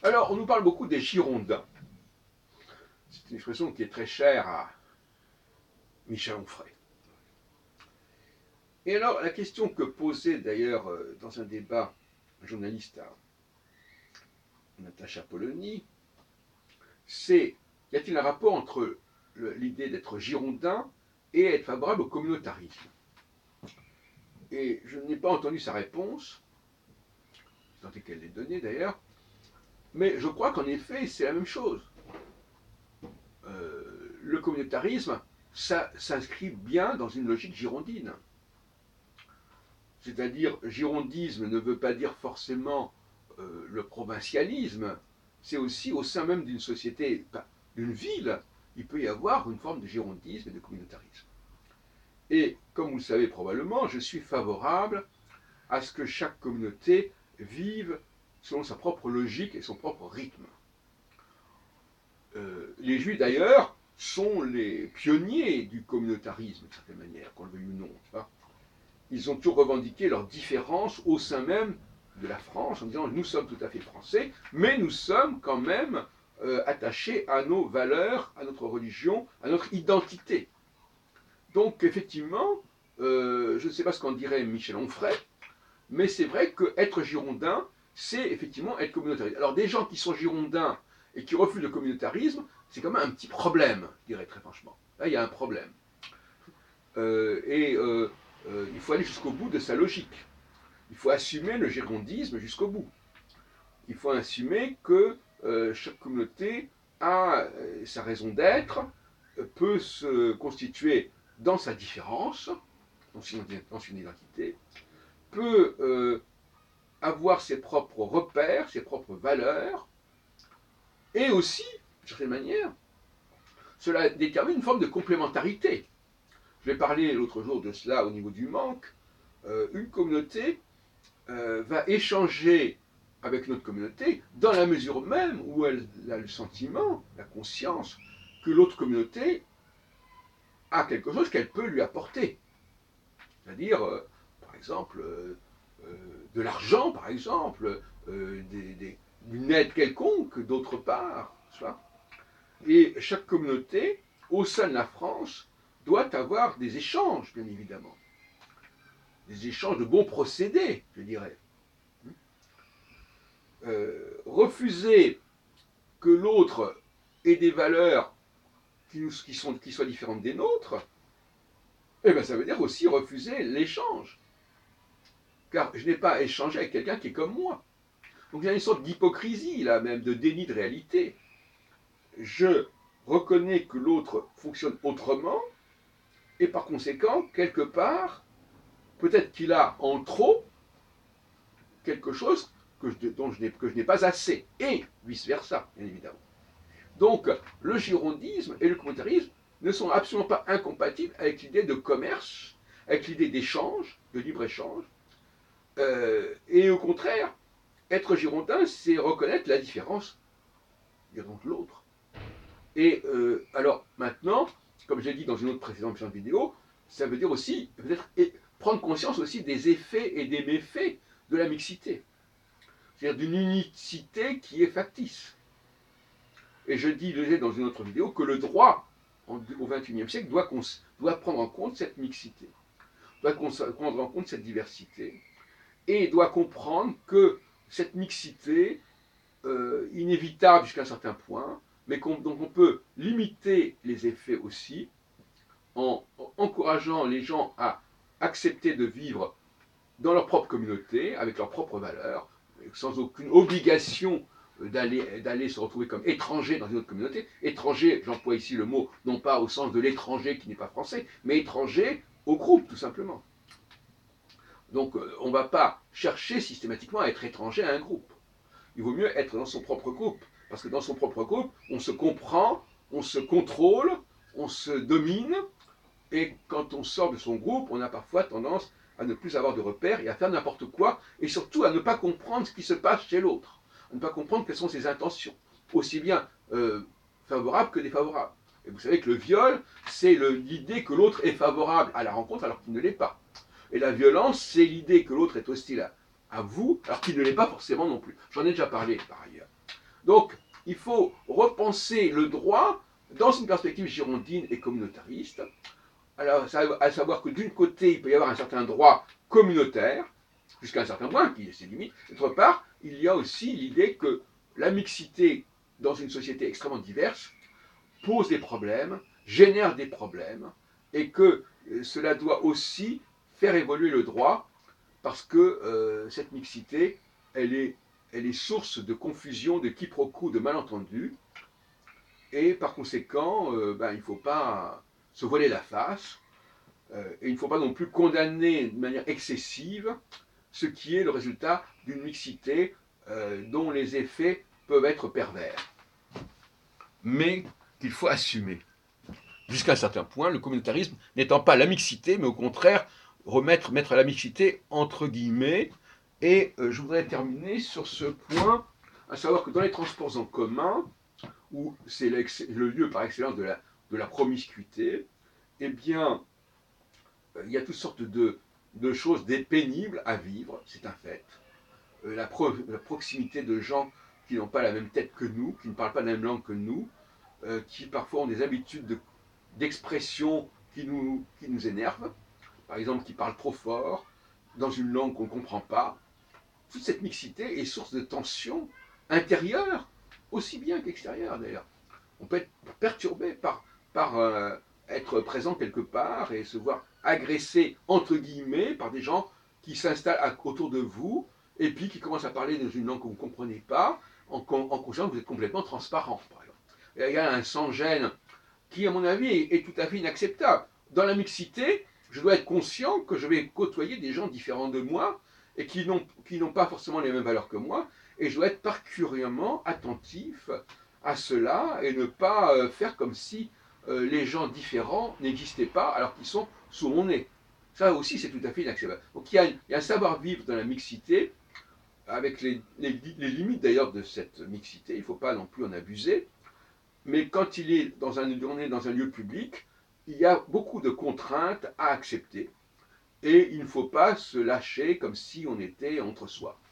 Alors, on nous parle beaucoup des Girondins. C'est une expression qui est très chère à Michel Onfray. Et alors, la question que posait d'ailleurs dans un débat un journaliste à Natacha Polony, c'est y a-t-il un rapport entre l'idée d'être girondin et être favorable au communautarisme? Et je n'ai pas entendu sa réponse, tant est qu'elle l'ait donnée d'ailleurs, mais je crois qu'en effet, c'est la même chose. Le communautarisme, ça s'inscrit bien dans une logique girondine. C'est-à-dire, girondisme ne veut pas dire forcément le provincialisme, c'est aussi au sein même d'une société, d'une ville, il peut y avoir une forme de girondisme et de communautarisme. Et comme vous le savez probablement, je suis favorable à ce que chaque communauté vive selon sa propre logique et son propre rythme. Les Juifs d'ailleurs sont les pionniers du communautarisme, d'une certaine manière, qu'on le veuille ou non. Ils ont toujours revendiqué leurs différences au sein même de la France, en disant nous sommes tout à fait français, mais nous sommes quand même attachés à nos valeurs, à notre religion, à notre identité. Donc effectivement, je ne sais pas ce qu'en dirait Michel Onfray, mais c'est vrai qu'être girondin, c'est effectivement être communautariste. Alors des gens qui sont girondins et qui refusent le communautarisme, c'est quand même un petit problème, je dirais très franchement. Là, il y a un problème. Il faut aller jusqu'au bout de sa logique. Il faut assumer le girondisme jusqu'au bout. Il faut assumer que chaque communauté a sa raison d'être, peut se constituer dans sa différence, dans son identité, peut avoir ses propres repères, ses propres valeurs, et aussi, d'une certaine manière, cela détermine une forme de complémentarité. Je vais parler l'autre jour de cela au niveau du manque. Une communauté va échanger avec notre communauté dans la mesure même où elle a le sentiment, la conscience, que l'autre communauté a quelque chose qu'elle peut lui apporter. C'est-à-dire, par exemple, de l'argent, par exemple, une aide quelconque, d'autre part. Et chaque communauté, au sein de la France, doit avoir des échanges, bien évidemment. Des échanges de bons procédés, je dirais. Refuser que l'autre ait des valeurs qui soient différentes des nôtres, eh bien, ça veut dire aussi refuser l'échange. Car je n'ai pas à échanger avec quelqu'un qui est comme moi. Donc il y a une sorte d'hypocrisie, là même, de déni de réalité. Je reconnais que l'autre fonctionne autrement, et par conséquent, quelque part, peut-être qu'il a en trop quelque chose que je n'ai pas assez, et vice-versa, bien évidemment. Donc, le girondisme et le communautarisme ne sont absolument pas incompatibles avec l'idée de commerce, avec l'idée d'échange, de libre-échange. Et au contraire, être girondin, c'est reconnaître la différence de l'autre. Et alors maintenant, comme j'ai dit dans une autre précédente vidéo, ça veut dire aussi peut-être prendre conscience aussi des effets et des méfaits de la mixité. C'est-à-dire d'une unicité qui est factice. Et je disais dans une autre vidéo que le droit au XXIe siècle doit prendre en compte cette mixité, doit prendre en compte cette diversité, et doit comprendre que cette mixité, inévitable jusqu'à un certain point, mais dont on peut limiter les effets aussi, en encourageant les gens à accepter de vivre dans leur propre communauté, avec leurs propres valeurs, sans aucune obligation d'aller se retrouver comme étranger dans une autre communauté. Étranger, j'emploie ici le mot, non pas au sens de l'étranger qui n'est pas français, mais étranger au groupe, tout simplement. Donc on ne va pas chercher systématiquement à être étranger à un groupe. Il vaut mieux être dans son propre groupe, parce que dans son propre groupe, on se comprend, on se contrôle, on se domine, et quand on sort de son groupe, on a parfois tendance à ne plus avoir de repères et à faire n'importe quoi, et surtout à ne pas comprendre ce qui se passe chez l'autre, à ne pas comprendre quelles sont ses intentions, aussi bien favorables que défavorables. Et vous savez que le viol, c'est l'idée que l'autre est favorable à la rencontre alors qu'il ne l'est pas. Et la violence, c'est l'idée que l'autre est hostile à vous alors qu'il ne l'est pas forcément non plus. J'en ai déjà parlé par ailleurs. Donc, il faut repenser le droit dans une perspective girondine et communautariste. Alors, à savoir que d'une côté, il peut y avoir un certain droit communautaire, jusqu'à un certain point, qui a ses limites. D'autre part, il y a aussi l'idée que la mixité dans une société extrêmement diverse pose des problèmes, génère des problèmes, et que cela doit aussi faire évoluer le droit, parce que cette mixité, elle est source de confusion, de quiproquos, de malentendus, et par conséquent, il ne faut pas se voiler la face, et il ne faut pas non plus condamner de manière excessive ce qui est le résultat d'une mixité dont les effets peuvent être pervers, mais qu'il faut assumer. Jusqu'à un certain point, le communautarisme n'étant pas la mixité, mais au contraire, mettre la mixité entre guillemets. Et je voudrais terminer sur ce point, à savoir que dans les transports en commun, où c'est le lieu par excellence de la promiscuité, eh bien, il y a toutes sortes de choses pénibles à vivre, c'est un fait. La proximité de gens qui n'ont pas la même tête que nous, qui ne parlent pas la même langue que nous, qui parfois ont des habitudes d'expression qui nous énervent, par exemple qui parlent trop fort, dans une langue qu'on ne comprend pas. Toute cette mixité est source de tensions intérieures, aussi bien qu'extérieures d'ailleurs. On peut être perturbé par être présent quelque part et se voir agressé, entre guillemets, par des gens qui s'installent autour de vous et puis qui commencent à parler dans une langue que vous ne comprenez pas, en conscience que vous êtes complètement transparent, par exemple. Et il y a un sans-gêne qui, à mon avis, est tout à fait inacceptable. Dans la mixité, je dois être conscient que je vais côtoyer des gens différents de moi et qui n'ont pas forcément les mêmes valeurs que moi, et je dois être particulièrement attentif à cela et ne pas faire comme si les gens différents n'existaient pas alors qu'ils sont sous mon nez. Ça aussi, c'est tout à fait inacceptable. Donc il y a un savoir-vivre dans la mixité, avec les limites d'ailleurs de cette mixité, il ne faut pas non plus en abuser, mais quand on est dans un lieu public, il y a beaucoup de contraintes à accepter, et il ne faut pas se lâcher comme si on était entre soi.